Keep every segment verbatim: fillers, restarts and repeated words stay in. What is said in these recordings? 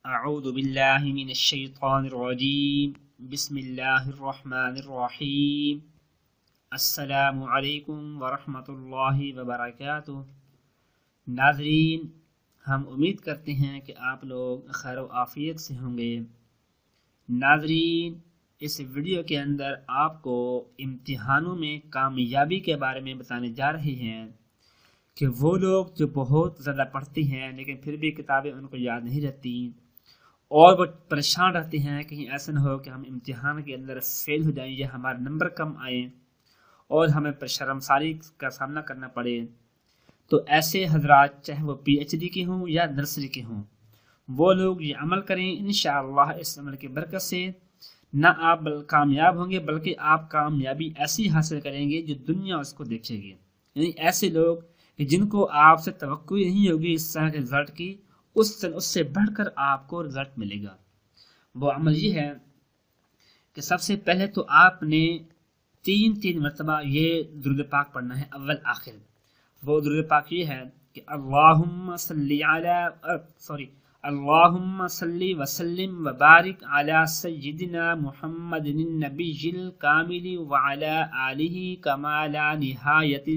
اعوذ باللہ من الشیطان الرجیم بسم اللہ الرحمن الرحیم السلام علیکم ورحمۃ اللہ وبرکاتہ۔ ناظرین، ہم امید کرتے ہیں کہ آپ لوگ خیر و عافیت سے ہوں گے۔ ناظرین، اس ویڈیو کے اندر آپ کو امتحانوں میں کامیابی کے بارے میں بتانے جا رہے ہیں کہ وہ لوگ جو بہت زیادہ پڑھتے ہیں لیکن پھر بھی کتابیں ان کو یاد نہیں رہتی اور وہ پریشان رہتے ہیں کہیں ایسا نہ ہو کہ ہم امتحان کے اندر فیل ہو جائیں یا ہمارے نمبر کم آئیں اور ہمیں شرمساری کا سامنا کرنا پڑے، تو ایسے حضرات چاہے وہ پی ایچ ڈی کے ہوں یا نرسری کے ہوں، وہ لوگ یہ عمل کریں۔ انشاءاللہ اس عمل کی برکت سے نہ آپ کامیاب ہوں گے بلکہ آپ کامیابی ایسی حاصل کریں گے جو دنیا اس کو دیکھے گی۔ یعنی ایسے لوگ کہ جن کو آپ سے توقع نہیں ہوگی اس طرح کے رزلٹ کی، اس سے اس سے بڑھ کر آپ کو رزلٹ ملے گا۔ وہ عمل یہ ہے کہ سب سے پہلے تو آپ نے تین تین مرتبہ یہ درود پاک پڑھنا ہے اول آخر۔ وہ درود پاک یہ ہے کہ اللہم صلی علی سوری اللہم صلی وسلم وبارک علی سیدنا محمد النبی الکامل وعلی آلہ کما لا نہایت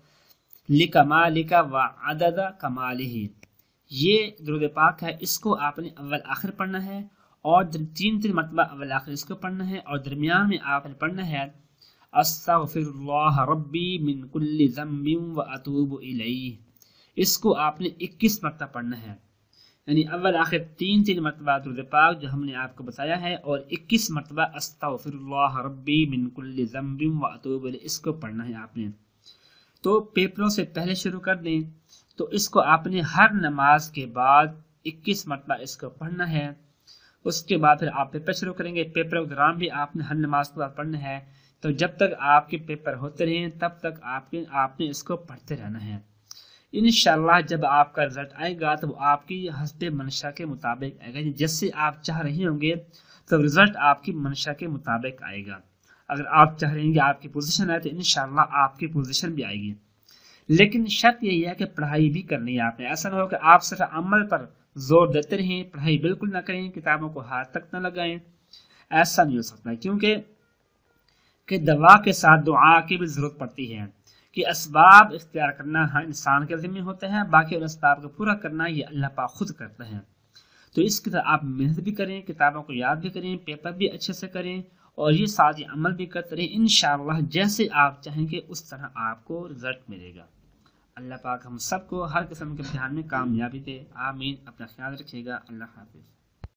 لکمالک وعدد کمالہ۔ یہ درود پاک ہے، اس کو آپ نے اول آخر پڑھنا ہے اور تین تین مرتبہ اول آخر اس کو پڑھنا ہے، اور درمیان میں آپ نے پڑھنا ہے استغفر اللہ ربی من کل ذنب واتوب الیہ۔ اس کو آپ نے اکیس مرتبہ پڑھنا ہے، یعنی اول آخر تین تین مرتبہ درود پاک جو ہم نے آپ کو بتایا ہے، اور اکیس مرتبہ استغفر اللہ ربی من کل ذنب واتوب الیہ اس کو پڑھنا ہے آپ نے۔ تو پیپروں سے پہلے شروع کر دیں تو اس کو آپ نے ہر نماز کے بعد اکیس مرتبہ اس کو پڑھنا ہے۔ اس کے بعد پھر آپ پیپر شروع کریں گے، پیپر کے دوران بھی آپ نے ہر نماز کے بعد پڑھنا ہے۔ تو جب تک آپ کے پیپر ہوتے رہیں تب تک آپ کے آپ نے اس کو پڑھتے رہنا ہے۔ انشاءاللہ جب آپ کا رزلٹ آئے گا تو وہ آپ کی حسب منشا کے مطابق آئے گا، جیسے آپ چاہ رہے ہوں گے تو رزلٹ آپ کی منشا کے مطابق آئے گا۔ اگر آپ چاہ رہے ہیں کہ آپ کی پوزیشن آئے تو انشاءاللہ آپ کی پوزیشن بھی آئے گی، لیکن شرط یہی ہے کہ پڑھائی بھی کرنی ہے آپ نے۔ ایسا نہ ہو کہ آپ صرف عمل پر زور دیتے رہیں، پڑھائی بالکل نہ کریں، کتابوں کو ہاتھ تک نہ لگائیں، ایسا نہیں ہو سکتا، کیونکہ کہ دوا کے ساتھ دعا کی بھی ضرورت پڑتی ہے کہ اسباب اختیار کرنا ہر انسان کے ذمہ ہوتا ہے، باقی اور اسباب کو پورا کرنا یہ اللہ پاک خود کرتا ہے۔ تو اس کی طرح آپ محنت بھی کریں، کتابوں کو یاد بھی کریں، پیپر بھی اچھے سے کریں، اور یہ ساتھ یہ عمل بھی کرتے رہیں۔ انشاءاللہ جیسے آپ چاہیں گے اس طرح آپ کو رزلٹ ملے گا۔ اللہ پاک ہم سب کو ہر قسم کے امتحان میں کامیابی دے، آمین۔ اپنا خیال رکھیے گا، اللہ حافظ۔